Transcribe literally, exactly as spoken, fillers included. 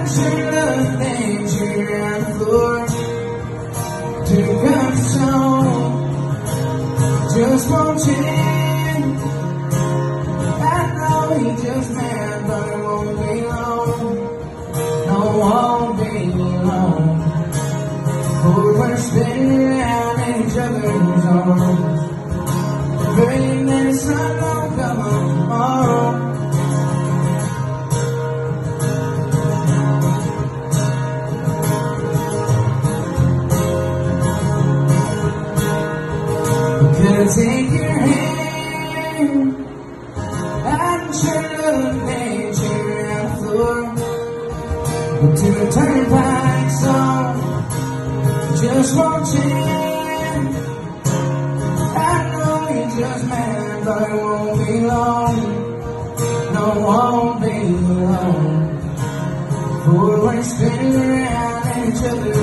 turn up danger on the floor to the comfort zone. Just won't change. I know he just mad, but it won't be long. No, it won't be long. For we're spinning around in each other's arms, praying that the sun won't come up tomorrow. Could I take your hand and turn up danger on the floor to the turnpike song? Just won't change. I know you're just mad, but it won't be long. No, it won't be long. For we're spinning around in each other.